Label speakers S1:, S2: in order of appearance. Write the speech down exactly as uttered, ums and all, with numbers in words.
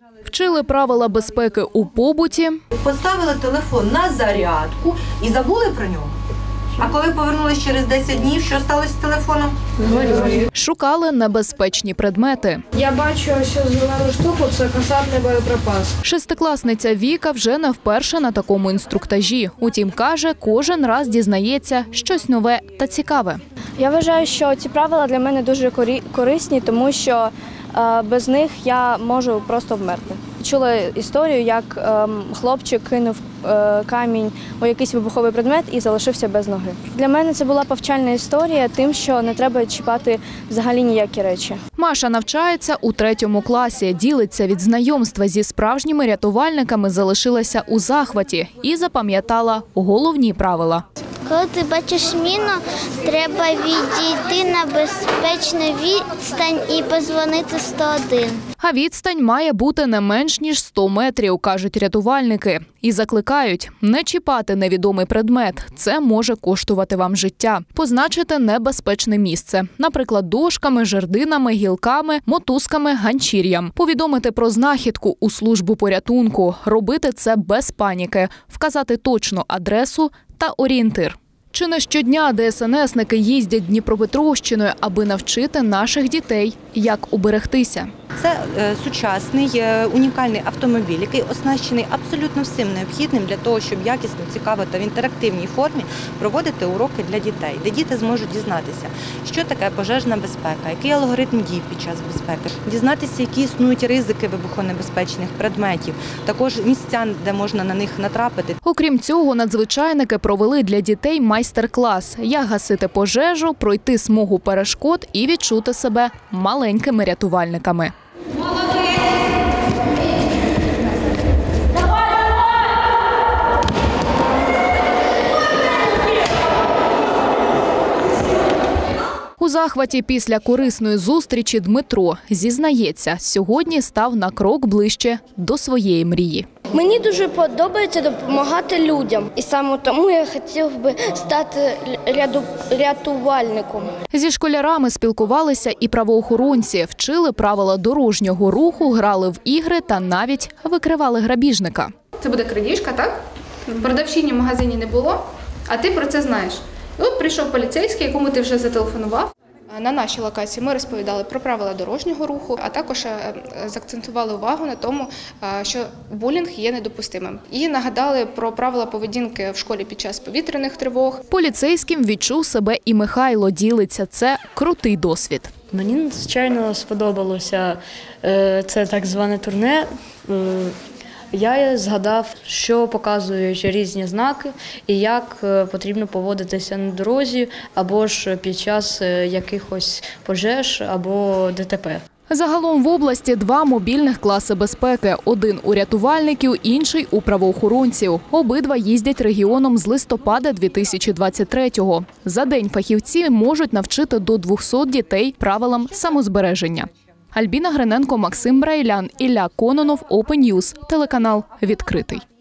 S1: Вчили правила безпеки у побуті.
S2: Поставили телефон на зарядку і забули про нього. А коли повернулись через десять днів, що сталося з телефоном?
S1: Шукали небезпечні предмети.
S3: Я бачу ось зелену штуку, це касетний боєприпас.
S1: Шестикласниця Віка вже не вперше на такому інструктажі. Утім, каже, кожен раз дізнається щось нове та цікаве.
S4: Я вважаю, що ці правила для мене дуже корисні, тому що без них я можу просто вмерти. Чула історію, як хлопчик кинув камінь у якийсь вибуховий предмет і залишився без ноги. Для мене це була повчальна історія тим, що не треба чіпати взагалі ніякі речі.
S1: Маша навчається у третьому класі. Ділиться від знайомства зі справжніми рятувальниками, залишилася у захваті і запам'ятала головні правила.
S5: Коли ти бачиш міну, треба відійти на безпечну відстань і подзвонити сто один.
S1: А відстань має бути не менш ніж сто метрів, кажуть рятувальники. І закликають не чіпати невідомий предмет. Це може коштувати вам життя. Позначити небезпечне місце. Наприклад, дошками, жердинами, гілками, мотузками, ганчір'ям. Повідомити про знахідку у службу порятунку. Робити це без паніки. Вказати точну адресу та орієнтир. Чи не щодня де ес ен есники їздять Дніпропетровщиною, аби навчити наших дітей, як уберегтися?
S2: Це е, сучасний, е, унікальний автомобіль, який оснащений абсолютно всім необхідним для того, щоб якісно, цікаво та в інтерактивній формі проводити уроки для дітей, де діти зможуть дізнатися, що таке пожежна безпека, який алгоритм дій під час безпеки, дізнатися, які існують ризики вибухонебезпечних предметів, також місця, де можна на них натрапити.
S1: Окрім цього, надзвичайники провели для дітей майстер-клас, як гасити пожежу, пройти смугу перешкод і відчути себе маленькими рятувальниками. У захваті після корисної зустрічі Дмитро зізнається, сьогодні став на крок ближче до своєї мрії.
S6: Мені дуже подобається допомагати людям. І саме тому я хотів би стати рятувальником.
S1: Зі школярами спілкувалися і правоохоронці, вчили правила дорожнього руху, грали в ігри та навіть викривали грабіжника.
S7: Це буде крадіжка, так? Продавчині в магазині не було, а ти про це знаєш. І от прийшов поліцейський, якому ти вже зателефонував. На нашій локації ми розповідали про правила дорожнього руху, а також заакцентували увагу на тому, що булінг є недопустимим. І нагадали про правила поведінки в школі під час повітряних тривог.
S1: Поліцейським відчув себе і Михайло, ділиться. Це крутий досвід.
S8: Мені, звичайно, сподобалося це так зване турне. Я згадав, що показують різні знаки і як потрібно поводитися на дорозі або ж під час якихось пожеж або де те пе.
S1: Загалом в області два мобільних класи безпеки. Один у рятувальників, інший у правоохоронців. Обидва їздять регіоном з листопада дві тисячі двадцять третього. За день фахівці можуть навчити до двохсот дітей правилам самозбереження. Альбіна Гриненко, Максим Брайлян, Ілля Кононов, Open News, телеканал «Відкритий».